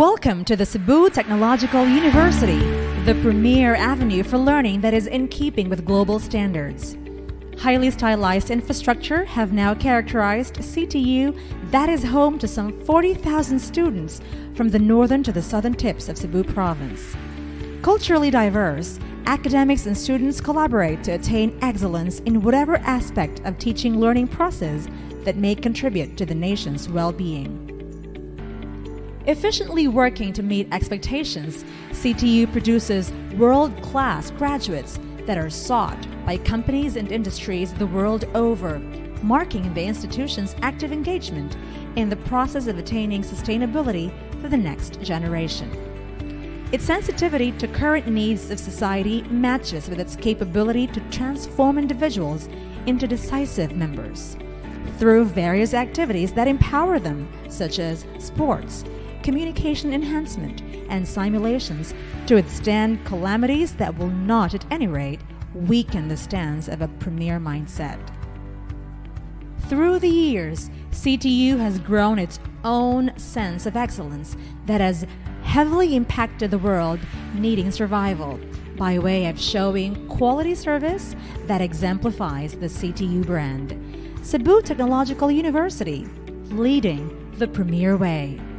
Welcome to the Cebu Technological University, the premier avenue for learning that is in keeping with global standards. Highly stylized infrastructure have now characterized CTU that is home to some 40,000 students from the northern to the southern tips of Cebu province. Culturally diverse, academics and students collaborate to attain excellence in whatever aspect of teaching-learning process that may contribute to the nation's well-being. Efficiently working to meet expectations, CTU produces world-class graduates that are sought by companies and industries the world over, marking the institution's active engagement in the process of attaining sustainability for the next generation. Its sensitivity to current needs of society matches with its capability to transform individuals into decisive members through various activities that empower them, such as sports, communication enhancement, and simulations to withstand calamities that will not, at any rate, weaken the stance of a premier mindset. Through the years, CTU has grown its own sense of excellence that has heavily impacted the world needing survival by way of showing quality service that exemplifies the CTU brand. Cebu Technological University, leading the premier way.